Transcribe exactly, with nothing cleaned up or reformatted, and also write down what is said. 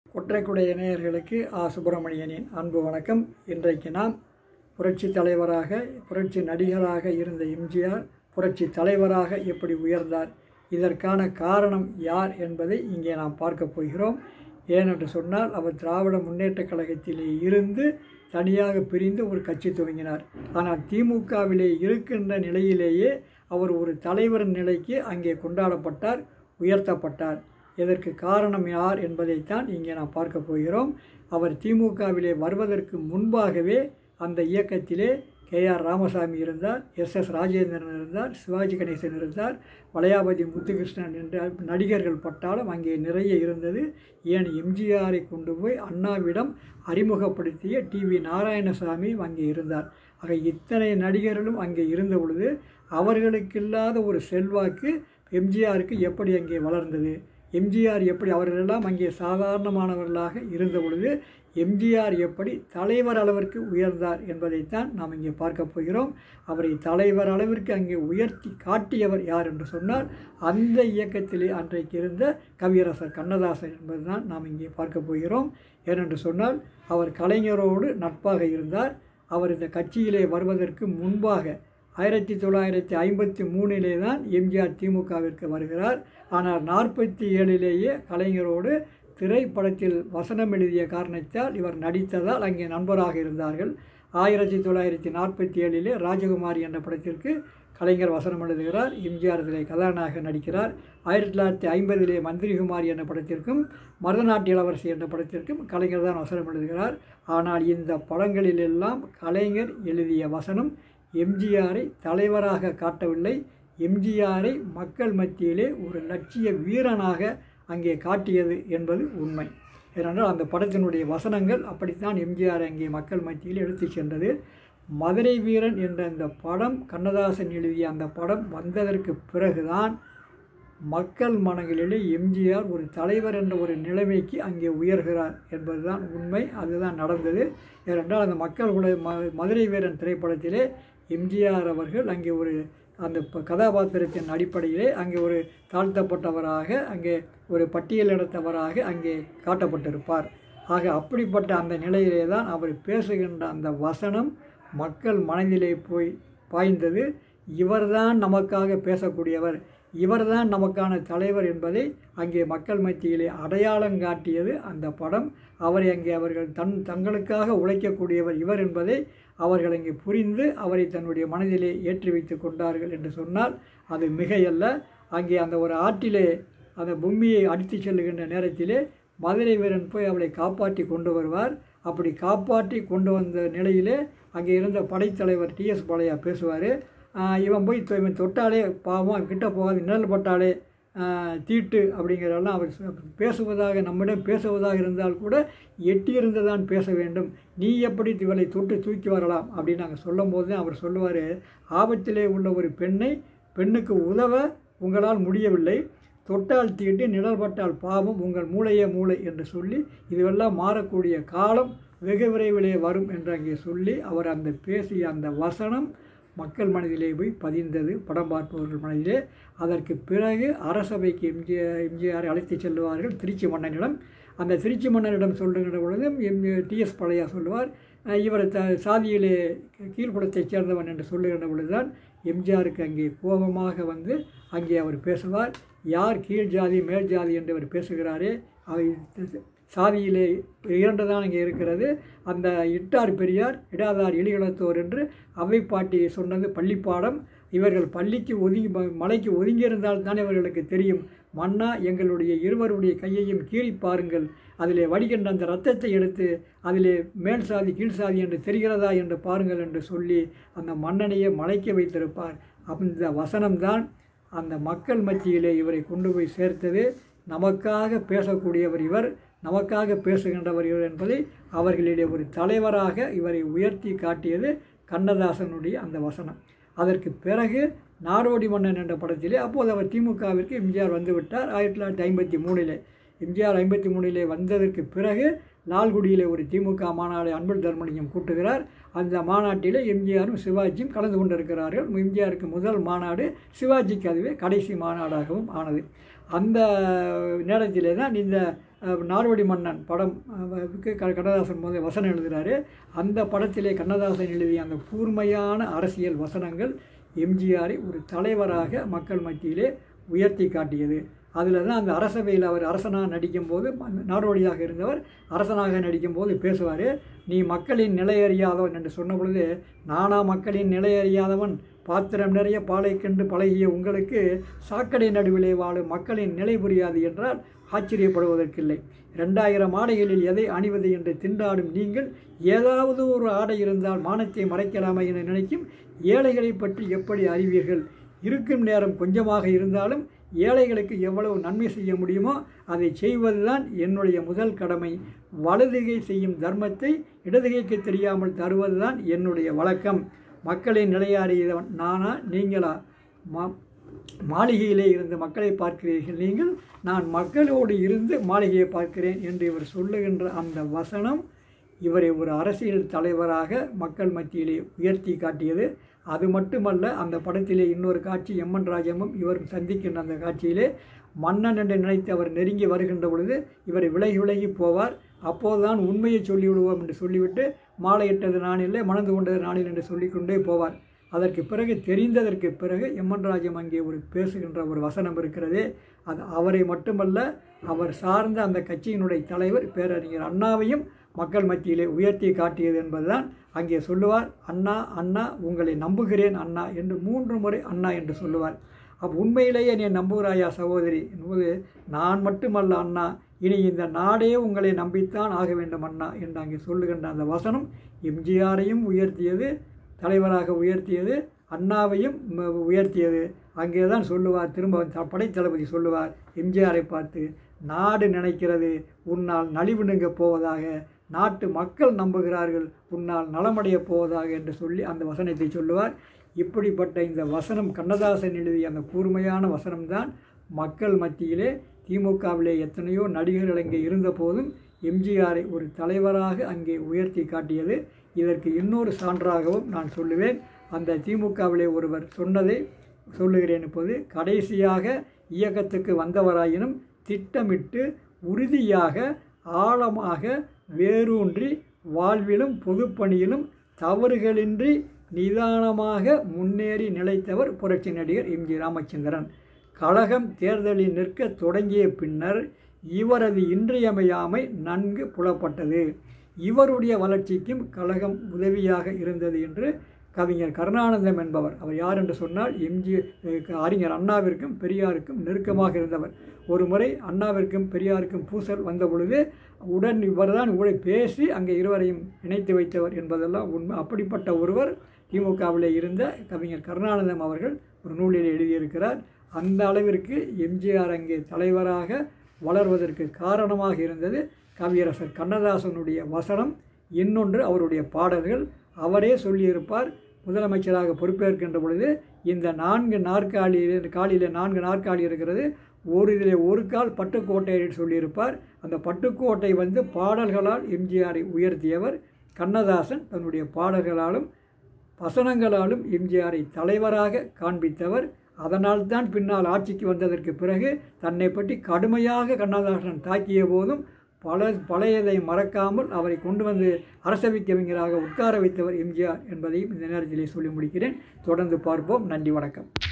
ஒற்றைக்குடைய நேயர்களுக்கு ஆ சுப்பிரமணியனின் அன்பு வணக்கம். இன்றைக்கு நாம் புரட்சி தலைவராக புரட்சி நடிகராக இருந்த எம்ஜிஆர் புரட்சி தலைவராக எப்படி உயர்ந்தார், இதற்கான காரணம் யார் என்பதை இங்கே நாம் பார்க்க போகிறோம். ஏனென்று சொன்னால், அவர் திராவிட முன்னேற்றக் கழகத்திலே இருந்து தனியாக பிரிந்து ஒரு கட்சி துவங்கினார். ஆனால் திமுகவிலே இருக்கின்ற நிலையிலேயே அவர் ஒரு தலைவர் நிலைக்கு அங்கே கொண்டாடப்பட்டார், உயர்த்தப்பட்டார். இதற்கு காரணம் யார் என்பதைத்தான் இங்கே நாம் பார்க்க போகிறோம். அவர் திமுகவிலே வருவதற்கு முன்பாகவே அந்த இயக்கத்திலே கே ஆர் ராமசாமி இருந்தார், எஸ் எஸ் ராஜேந்திரன் இருந்தார், சிவாஜி கணேசன் இருந்தார், வளையாபதி முத்துகிருஷ்ணன் என்ற நடிகர்கள் பட்டாலும் அங்கே நிறைய இருந்தது. ஏன் எம்ஜிஆரை கொண்டு போய் அண்ணாவிடம் அறிமுகப்படுத்திய டி வி நாராயணசாமி அங்கே இருந்தார். ஆக இத்தனை நடிகர்களும் அங்கே இருந்த பொழுது அவர்களுக்கில்லாத ஒரு செல்வாக்கு எம்ஜிஆருக்கு எப்படி அங்கே வளர்ந்தது, எம்ஜிஆர் எப்படி, அவர்களெல்லாம் அங்கே சாதாரணமானவர்களாக இருந்த பொழுது எம்ஜிஆர் எப்படி தலைவர் அளவிற்கு உயர்ந்தார் என்பதைத்தான் நாம் இங்கே பார்க்க போகிறோம். அவரை தலைவர் அளவிற்கு அங்கே உயர்த்தி காட்டியவர் யார் என்று சொன்னால், அந்த இயக்கத்திலே அன்றைக்கு இருந்த கவியரசர் கண்ணதாசன் என்பதுதான் நாம் இங்கே பார்க்க போகிறோம். ஏனென்று சொன்னால், அவர் கலைஞரோடு நட்பாக இருந்தார். அவர் இந்த கட்சியிலே வருவதற்கு முன்பாக ஆயிரத்தி தொள்ளாயிரத்தி ஐம்பத்தி மூணிலே தான் எம்ஜிஆர் திமுகவிற்கு வருகிறார். ஆனால் நாற்பத்தி ஏழிலேயே கலைஞரோடு திரைப்படத்தில் வசனம் எழுதிய காரணத்தால் இவர் நடித்ததால் அங்கே நண்பராக இருந்தார்கள். ஆயிரத்தி தொள்ளாயிரத்தி நாற்பத்தி ஏழிலே ராஜகுமாரி என்ற படத்திற்கு கலைஞர் வசனம் எழுதுகிறார், எம்ஜிஆர் இதில் கதாநாயகன் நடிக்கிறார். ஆயிரத்தி தொள்ளாயிரத்தி ஐம்பதிலே மந்திரிகுமாரி என்ற படத்திற்கும் மருதநாட்டு இளவரசி என்ற படத்திற்கும் கலைஞர் தான் வசனம் எழுதுகிறார். ஆனால் இந்த படங்களிலெல்லாம் கலைஞர் எழுதிய வசனம் எம்ஜிஆரை தலைவராக காட்டவில்லை, எம்ஜிஆரை மக்கள் மத்தியிலே ஒரு லட்சிய வீரனாக அங்கே காட்டியது என்பது உண்மை. ஏனென்றால் அந்த படத்தினுடைய வசனங்கள் அப்படித்தான் எம்ஜிஆர் அங்கே மக்கள் மத்தியில் எடுத்து சென்றது. மதுரை வீரன் என்ற அந்த படம், கண்ணதாசன் எழுதிய அந்த படம் வந்ததற்கு பிறகுதான் மக்கள் மனங்களிலே எம்ஜிஆர் ஒரு தலைவர் என்ற ஒரு நிலைமைக்கு அங்கே உயர்கிறார் என்பதுதான் உண்மை. அதுதான் நடந்தது. ஏனென்றால் அந்த மக்கள் கூட ம மதுரை வீரன் திரைப்படத்திலே எம்ஜிஆர் அவர்கள் அங்கே ஒரு அந்த கதாபாத்திரத்தின் அடிப்படையிலே அங்கே ஒரு தாழ்த்தப்பட்டவராக, அங்கே ஒரு பட்டியலிடத்தவராக அங்கே காட்டப்பட்டிருப்பார். ஆக அப்படிப்பட்ட அந்த நிலையிலே தான் அவர் பேசுகின்ற அந்த வசனம் மக்கள் மனதிலே போய் பாய்ந்தது. இவர்தான் நமக்காக பேசக்கூடியவர், இவர்தான் நமக்கான தலைவர் என்பதை அங்கே மக்கள் மத்தியிலே அடையாளம் காட்டியது அந்த படம். அவரை அங்கே அவர்கள் தன் தங்களுக்காக உழைக்கக்கூடியவர் இவர் என்பதை அவர்கள் அங்கே புரிந்து அவரை தன்னுடைய மனதிலே ஏற்றி வைத்து கொண்டார்கள் என்று சொன்னால் அது மிகையல்ல. அங்கே அந்த ஒரு ஆற்றிலே அந்த பூமியை அடித்து செல்லுகின்ற நேரத்திலே மதுரை வீரன் போய் அவளை காப்பாற்றி கொண்டு வருவார். அப்படி காப்பாற்றி கொண்டு வந்த நிலையிலே அங்கே இருந்த படைத்தலைவர் டி எஸ் பாலையா பேசுவார். இவன் போய் இவன் தொட்டாலே பாவம், கிட்ட போகாது, நிழல் பட்டாலே தீட்டு அப்படிங்கிறதெல்லாம் அவர் பேசுவதாக, நம்மிடம் பேசுவதாக இருந்தால் கூட எட்டியிருந்துதான் பேச வேண்டும், நீ எப்படி இவளை தொட்டு தூக்கி வரலாம் அப்படின்னு நாங்கள் சொல்லும் போது தான் அவர் சொல்லுவார், ஆபத்திலே உள்ள ஒரு பெண்ணை பெண்ணுக்கு உதவ உங்களால் முடியவில்லை, தொட்டால் தீட்டு நிழல் பட்டால் பாவம், உங்கள் மூளையே மூளை என்று சொல்லி இதுவெல்லாம் மாறக்கூடிய காலம் வெகு விரைவிலே வரும் என்று அங்கே சொல்லி அவர் அந்த பேசிய அந்த வசனம் மக்கள் மனதிலே போய் பதிந்தது, படம் பார்ப்பவர்கள் மனதிலே. அதற்கு பிறகு அரசவைக்கு எம்ஜிஆர் எம்ஜிஆரை அழைத்து செல்லுவார்கள் திருச்சி மன்னனிடம். அந்த திருச்சி மன்னனிடம் சொல்லுகின்ற பொழுதும் எம் டி எஸ் பாலையா சொல்லுவார், இவர் த சாதியிலே கீழ்குளத்தைச் சேர்ந்தவன் என்று சொல்லுகின்ற பொழுதுதான் எம்ஜிஆருக்கு அங்கே கோபமாக வந்து அங்கே அவர் பேசுவார். யார் கீழ் ஜாதி மேல் ஜாதி என்று அவர் பேசுகிறாரே, சாதியிலே இரண்டு தான் அங்கே இருக்கிறது, அந்த இட்டார் பெரியார் இடாதார் எலிகளத்தோர் என்று அவை பாட்டி சொன்னது பள்ளிப்பாடம். இவர்கள் பள்ளிக்கு ஒதுங்கி மலைக்கு ஒதுங்கியிருந்தால் தானே இவர்களுக்கு தெரியும், மன்னா எங்களுடைய இருவருடைய கையையும் கீறி பாருங்கள், அதிலே வடிகின்ற அந்த இரத்தத்தை எடுத்து அதிலே மேல் சாதி கீழ் சாதி என்று தெரிகிறதா என்று பாருங்கள் என்று சொல்லி அந்த மன்னனையே மலைக்க வைத்திருப்பார். அந்த வசனம்தான் அந்த மக்கள் மத்தியிலே இவரை கொண்டு போய் சேர்த்தது. நமக்காக பேசக்கூடியவர் இவர், நமக்காக பேசுகின்றவர் இவர் என்பதை அவர்களிடையே ஒரு தலைவராக இவரை உயர்த்தி காட்டியது கண்ணதாசனுடைய அந்த வசனம். அதற்கு பிறகு நாடோடி மன்னன் என்ற படத்திலே அப்போது அவர் திமுகவிற்கு எம்ஜிஆர் வந்துவிட்டார். ஆயிரத்தி தொள்ளாயிரத்தி ஐம்பத்தி மூணிலே எம்ஜிஆர் ஐம்பத்தி மூணிலே வந்ததற்கு பிறகு லால்குடியிலே ஒரு திமுக மாநாடு அன்புல் தர்மலிங்கம் கூட்டுகிறார். அந்த மாநாட்டிலே எம்ஜிஆரும் சிவாஜியும் கலந்து கொண்டிருக்கிறார்கள். எம்ஜிஆருக்கு முதல் மாநாடு, சிவாஜிக்கு அதுவே கடைசி மாநாடாகவும் ஆனது. அந்த நேரத்திலே தான் இந்த நாடோடி மன்னன் படம் கண்ணதாசன் முதல் வசனம் எழுதுகிறாரு. அந்த படத்திலே கண்ணதாசன் எழுதிய அந்த கூர்மையான அரசியல் வசனங்கள் எம்ஜிஆரை ஒரு தலைவராக மக்கள் மத்தியிலே உயர்த்தி காட்டியது. அதில் தான் அந்த அரசவையில் அவர் அரசனாக நடிக்கும்போது, நாடோடியாக இருந்தவர் அரசனாக நடிக்கும்போது பேசுவார், நீ மக்களின் நிலையறியாதவன் என்று சொன்ன பொழுது, நானா மக்களின் நிலையறியாதவன், பாத்திரம் நிறைய பாலை கண்டு பழகிய உங்களுக்கு சாக்கடை நடுவிலே வாழும் மக்களின் நிலை புரியாது என்றால் ஆச்சரியப்படுவதற்கில்லை. ரெண்டாயிரம் ஆடைகளில் எதை அணிவது என்று திண்டாடும் நீங்கள் ஏதாவது ஒரு ஆடை இருந்தால் மானத்தை மறைக்கலாமா என நினைக்கும் ஏழைகளை பற்றி எப்படி அறிவீர்கள்? இருக்கும் நேரம் கொஞ்சமாக இருந்தாலும் ஏழைகளுக்கு எவ்வளவு நன்மை செய்ய முடியுமோ அதை செய்வதுதான் என்னுடைய முதல் கடமை. வலதுகை செய்யும் தர்மத்தை இடதுகைக்கு தெரியாமல் தருவதுதான் என்னுடைய வழக்கம். மக்களின் நிலையாறியவன் நானா நீங்களா? மா மாளிகையிலே இருந்து மக்களை பார்க்கிறீர்கள் நீங்கள், நான் மக்களோடு இருந்து மாளிகையை பார்க்கிறேன் என்று இவர் சொல்லுகின்ற அந்த வசனம் இவரை ஒரு அரசியல் தலைவராக மக்கள் மத்தியிலே உயர்த்தி காட்டியது. அது மட்டுமல்ல, அந்த படத்திலே இன்னொரு காட்சி எம்என் ராஜமும் இவரும் சந்திக்கின்ற அந்த காட்சியிலே மன்னன் என்று நினைத்து அவர் நெருங்கி வருகின்ற பொழுது இவரை விலகி விலகி போவார். அப்போதுதான் உண்மையை சொல்லிவிடுவோம் என்று சொல்லிவிட்டு மாலையிட்டது நான் இல்லை மணந்து கொண்டது நானில் என்று சொல்லிக்கொண்டே போவார். அதற்கு பிறகு தெரிந்ததற்கு பிறகு எம்என் ராஜம் அங்கே ஒரு பேசுகின்ற ஒரு வசனம் இருக்கிறதே, அது அவரை மட்டுமல்ல அவர் சார்ந்த அந்த கட்சியினுடைய தலைவர் பேரறிஞர் அண்ணாவையும் மக்கள் மத்தியிலே உயர்த்தி காட்டியது என்பதுதான் அங்கே சொல்லுவார். அண்ணா அண்ணா உங்களை நம்புகிறேன் அண்ணா என்று மூன்று முறை அண்ணா என்று சொல்லுவார். அப் உண்மையிலேயே நீ நம்புகிறாயா சகோதரி என்பது, நான் மட்டுமல்ல அண்ணா, இனி இந்த நாடே உங்களை நம்பித்தான் ஆக வேண்டும் அண்ணா என்று அங்கே சொல்லுகின்ற அந்த வசனம் எம்ஜிஆரையும் உயர்த்தியது, தலைவராக உயர்த்தியது, அண்ணாவையும் உயர்த்தியது. அங்கே தான் சொல்லுவார், திரும்ப படைத்தளபதி சொல்லுவார் எம்ஜிஆரை பார்த்து, நாடு நினைக்கிறது உன்னால் நலிவு நீங்க போவதாக, நாட்டு மக்கள் நம்புகிறார்கள் உன்னால் நலமடைய போவதாக என்று சொல்லி அந்த வசனத்தை சொல்லுவார். இப்படிப்பட்ட இந்த வசனம் கண்ணதாசன் எழுதிய அந்த கூர்மையான வசனம்தான் மக்கள் மத்தியிலே திமுகவிலே எத்தனையோ நடிகர்கள் அங்கே இருந்த போதும் எம்ஜிஆரை ஒரு தலைவராக அங்கே உயர்த்தி காட்டியது. இதற்கு இன்னொரு சான்றாகவும் நான் சொல்லுவேன். அந்த திமுகவிலே ஒருவர் சொன்னதை சொல்லுகிறேன் இப்போது. கடைசியாக இயக்கத்துக்கு வந்தவராயினும் திட்டமிட்டு உறுதியாக ஆழமாக வேரூன்றி வாழ்விலும் பொதுப்பணியிலும் தவறுகளின்றி நிதானமாக முன்னேறி நிலைத்தவர் புரட்சி நடிகர் எம் ஜி ராமச்சந்திரன். கழகம் தேர்தலில் நிற்க தொடங்கிய பின்னர் இவரது இன்றியமையாமை நன்கு புலப்பட்டது. இவருடைய வளர்ச்சிக்கும் கழகம் உதவியாக இருந்தது என்று கவிஞர் கருணானந்தம் என்பவர், அவர் யார் என்று சொன்னால் எம்ஜி அறிஞர் அண்ணாவிற்கும் பெரியாருக்கும் நெருக்கமாக இருந்தவர். ஒரு முறை அண்ணாவிற்கும் பெரியாருக்கும் பூசல் வந்த பொழுது உடன் இவர்தான் இவரை பேசி அங்கே இருவரையும் இணைத்து வைத்தவர் என்பதெல்லாம் உண்மை. அப்படிப்பட்ட ஒருவர் திமுகவில் இருந்த கவிஞர் கருணானந்தம் அவர்கள் ஒரு நூலில் எழுதியிருக்கிறார். அந்த அளவிற்கு எம்ஜிஆர் அங்கே தலைவராக வளர்வதற்கு காரணமாக இருந்தது கவியரசர் கண்ணதாசனுடைய வசனம், இன்னொன்று அவருடைய பாடல்கள். அவரே சொல்லியிருப்பார், முதலமைச்சராக பொறுப்பேற்கின்ற பொழுது இந்த நான்கு நாற்காலியில் காலியில் நான்கு நாற்காலி இருக்கிறது, ஒரு இதிலே ஒரு கால் பட்டுக்கோட்டை சொல்லியிருப்பார். அந்த பட்டுக்கோட்டை வந்து பாடல்களால் எம்ஜிஆரை உயர்த்தியவர் கண்ணதாசன். தன்னுடைய பாடல்களாலும் வசனங்களாலும் எம்ஜிஆரை தலைவராக காண்பித்தவர். அதனால்தான் பின்னால் ஆட்சிக்கு வந்ததற்கு பிறகு தன்னை பற்றி கடுமையாக கண்ணதாசன் தாக்கிய போதும் பல பழையதை மறக்காமல் அவரை கொண்டு வந்து அரசவை கவிஞராக உட்கார வைத்தவர் எம்ஜிஆர் என்பதையும் இந்த நேரத்திலே சொல்லி முடிக்கிறேன். தொடர்ந்து பார்ப்போம். நன்றி, வணக்கம்.